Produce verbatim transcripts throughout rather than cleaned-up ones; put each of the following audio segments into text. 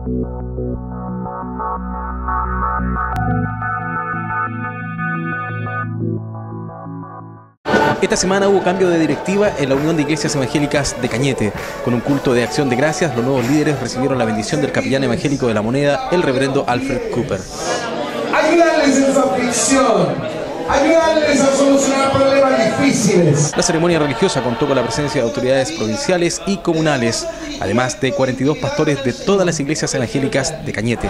Esta semana hubo cambio de directiva en la Unión de Iglesias Evangélicas de Cañete. Con un culto de acción de gracias, los nuevos líderes recibieron la bendición del capellán evangélico de La Moneda, el reverendo Alfred Cooper. Ayudarles en su aflicción, ayudarles a solucionar problemas difíciles. La ceremonia religiosa contó con la presencia de autoridades provinciales y comunales, además de cuarenta y dos pastores de todas las iglesias evangélicas de Cañete.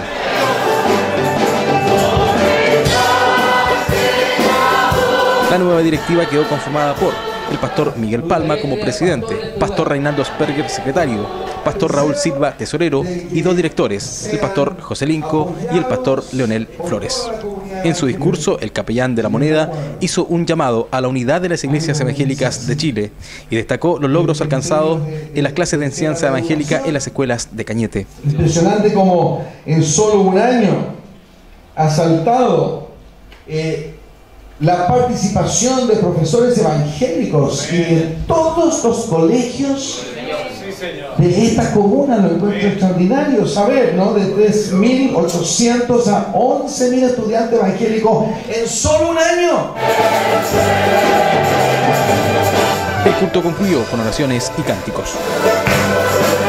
La nueva directiva quedó conformada por el pastor Miguel Palma como presidente, pastor Reinaldo Asperger secretario, pastor Raúl Silva tesorero y dos directores, el pastor José Linco y el pastor Leonel Flores. En su discurso, el capellán de La Moneda hizo un llamado a la unidad de las iglesias evangélicas de Chile y destacó los logros alcanzados en las clases de enseñanza evangélica en las escuelas de Cañete. Impresionante como en solo un año ha saltado eh, la participación de profesores evangélicos y de todos los colegios de esta comuna. Lo encuentro extraordinario saber, ¿no? De tres mil ochocientos a once mil estudiantes evangélicos en solo un año. El culto concluyó con oraciones y cánticos.